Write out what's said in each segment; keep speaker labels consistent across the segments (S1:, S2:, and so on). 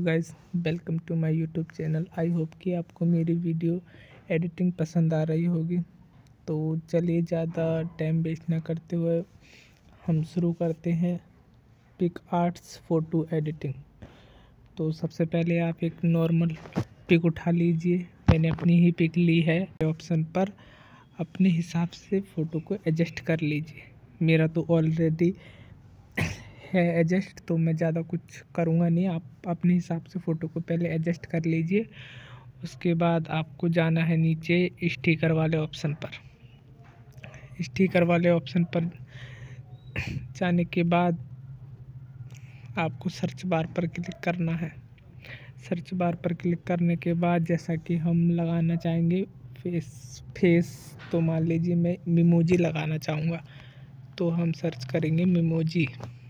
S1: Guys, welcome to my YouTube channel. I hope कि आपको मेरी वीडियो एडिटिंग पसंद आ रही होगी। तो चलिए ज़्यादा टाइम वेस्ट ना करते हुए हम शुरू करते हैं पिक आर्ट्स फ़ोटो एडिटिंग। तो सबसे पहले आप एक नॉर्मल पिक उठा लीजिए। मैंने अपनी ही पिक ली है। ऑप्शन पर अपने हिसाब से फ़ोटो को एडजस्ट कर लीजिए। मेरा तो ऑलरेडी है एडजस्ट, तो मैं ज़्यादा कुछ करूँगा नहीं। आप अपने हिसाब से फ़ोटो को पहले एडजस्ट कर लीजिए। उसके बाद आपको जाना है नीचे स्टिकर वाले ऑप्शन पर। स्टिकर वाले ऑप्शन पर जाने के बाद आपको सर्च बार पर क्लिक करना है। सर्च बार पर क्लिक करने के बाद जैसा कि हम लगाना चाहेंगे फेस तो मान लीजिए मैं मिमोजी लगाना चाहूँगा, तो हम सर्च करेंगे मिमोजी।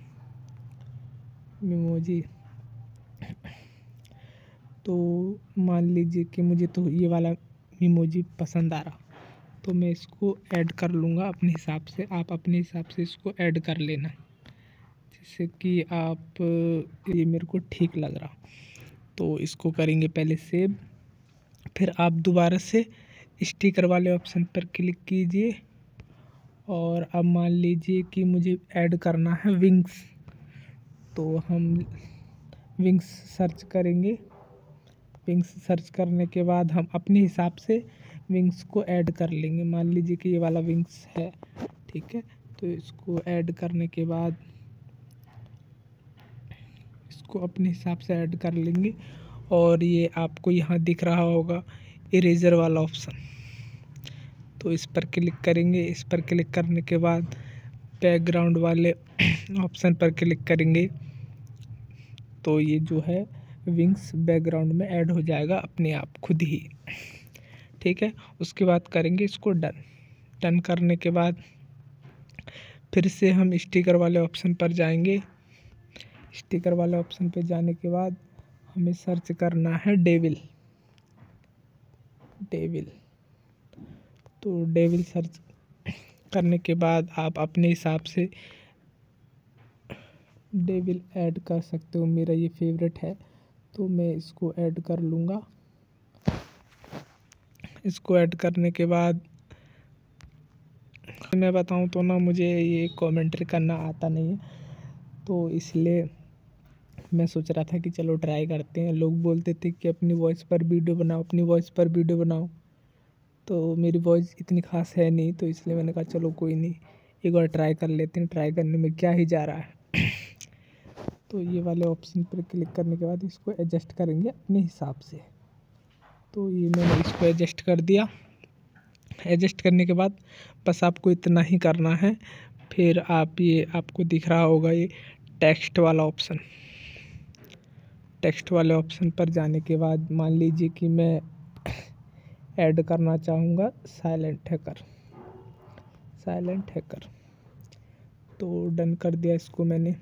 S1: तो मान लीजिए कि मुझे तो ये वाला इमोजी पसंद आ रहा, तो मैं इसको ऐड कर लूँगा अपने हिसाब से। आप अपने हिसाब से इसको ऐड कर लेना, जैसे कि आप ये मेरे को ठीक लग रहा। तो इसको करेंगे पहले सेव। फिर आप दोबारा से स्टिकर वाले ऑप्शन पर क्लिक कीजिए और अब मान लीजिए कि मुझे ऐड करना है विंग्स। तो हम विंग्स सर्च करेंगे। विंग्स सर्च करने के बाद हम अपने हिसाब से विंग्स को ऐड कर लेंगे। मान लीजिए कि ये वाला विंग्स है, ठीक है। तो इसको ऐड करने के बाद इसको अपने हिसाब से ऐड कर लेंगे। और ये आपको यहाँ दिख रहा होगा इरेजर वाला ऑप्शन, तो इस पर क्लिक करेंगे। इस पर क्लिक करने के बाद बैकग्राउंड वाले ऑप्शन पर क्लिक करेंगे, तो ये जो है विंग्स बैकग्राउंड में ऐड हो जाएगा अपने आप खुद ही, ठीक है। उसके बाद करेंगे इसको डन करने के बाद फिर से हम स्टिकर वाले ऑप्शन पर जाएंगे। स्टिकर वाले ऑप्शन पर जाने के बाद हमें सर्च करना है डेविल। तो डेविल सर्च करने के बाद आप अपने हिसाब से डेविल ऐड कर सकते हो। मेरा ये फेवरेट है, तो मैं इसको ऐड कर लूँगा। इसको ऐड करने के बाद मैं बताऊँ तो ना, मुझे ये कमेंट्री करना आता नहीं है, तो इसलिए मैं सोच रहा था कि चलो ट्राई करते हैं। लोग बोलते थे कि अपनी वॉइस पर वीडियो बनाओ, तो मेरी वॉइस इतनी ख़ास है नहीं, तो इसलिए मैंने कहा चलो कोई नहीं, एक बार ट्राई कर लेते हैं। ट्राई करने में क्या ही जा रहा है। तो ये वाले ऑप्शन पर क्लिक करने के बाद इसको एडजस्ट करेंगे अपने हिसाब से। तो ये मैंने इसको एडजस्ट कर दिया। एडजस्ट करने के बाद बस आपको इतना ही करना है। फिर आपको दिख रहा होगा ये टेक्स्ट वाले ऑप्शन पर जाने के बाद मान लीजिए कि मैं ऐड करना चाहूँगा साइलेंट हैकर। तो डन कर दिया इसको मैंने।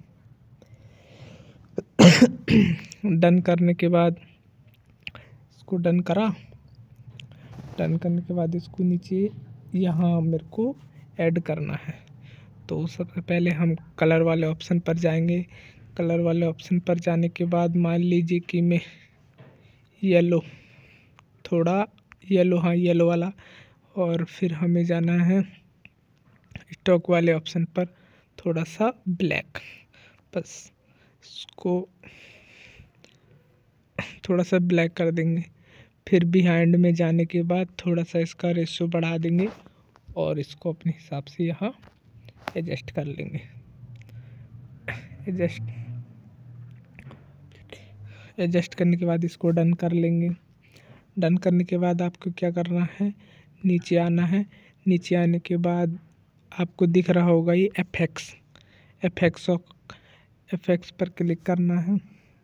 S1: डन करने के बाद इसको डन करने के बाद इसको नीचे यहाँ मेरे को ऐड करना है। तो सबसे पहले हम कलर वाले ऑप्शन पर जाएंगे। कलर वाले ऑप्शन पर जाने के बाद मान लीजिए कि मैं येलो वाला, और फिर हमें जाना है स्टॉक वाले ऑप्शन पर थोड़ा सा ब्लैक। बस इसको थोड़ा सा ब्लैक कर देंगे। फिर बिहाइंड में जाने के बाद थोड़ा सा इसका रेशियो बढ़ा देंगे और इसको अपने हिसाब से यहाँ एडजस्ट कर लेंगे। एडजस्ट करने के बाद इसको डन कर लेंगे। डन करने के बाद आपको क्या करना है, नीचे आना है। नीचे आने के बाद आपको दिख रहा होगा ये एफएक्स पर क्लिक करना है।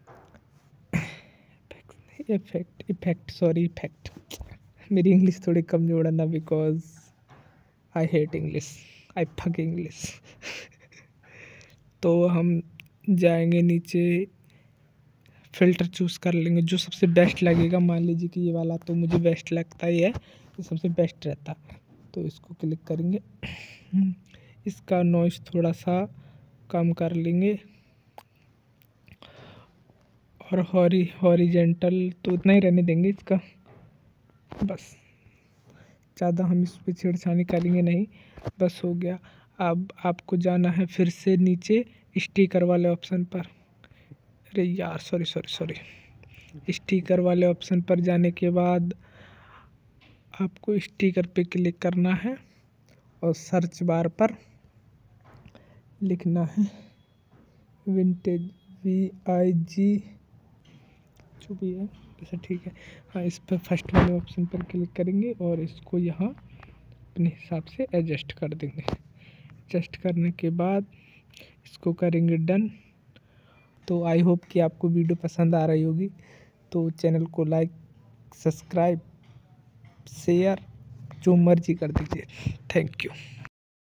S1: इफेक्ट। मेरी इंग्लिश थोड़ी कमज़ोर है ना, because I hate English, I fuck English. तो हम जाएंगे नीचे, फ़िल्टर चूज़ कर लेंगे जो सबसे बेस्ट लगेगा। मान लीजिए कि ये वाला तो मुझे बेस्ट लगता ही है, तो सबसे बेस्ट रहता, तो इसको क्लिक करेंगे। इसका नॉइस थोड़ा सा कम कर लेंगे और हॉरिजेंटल तो उतना ही रहने देंगे इसका, बस ज़्यादा हम इस पर छेड़छाड़ी करेंगे नहीं, बस हो गया। अब आपको जाना है फिर से नीचे स्टिकर वाले ऑप्शन पर। अरे यार सॉरी, स्टिकर वाले ऑप्शन पर जाने के बाद आपको स्टिकर पे क्लिक करना है और सर्च बार पर लिखना है विंटेज VIG जो भी है वैसे ठीक है। हाँ, इस पर फर्स्ट वाले ऑप्शन पर क्लिक करेंगे और इसको यहाँ अपने हिसाब से एडजस्ट कर देंगे। एडजस्ट करने के बाद इसको करेंगे डन। तो आई होप कि आपको वीडियो पसंद आ रही होगी, तो चैनल को लाइक, सब्सक्राइब, शेयर जो मर्जी कर दीजिए। Thank you.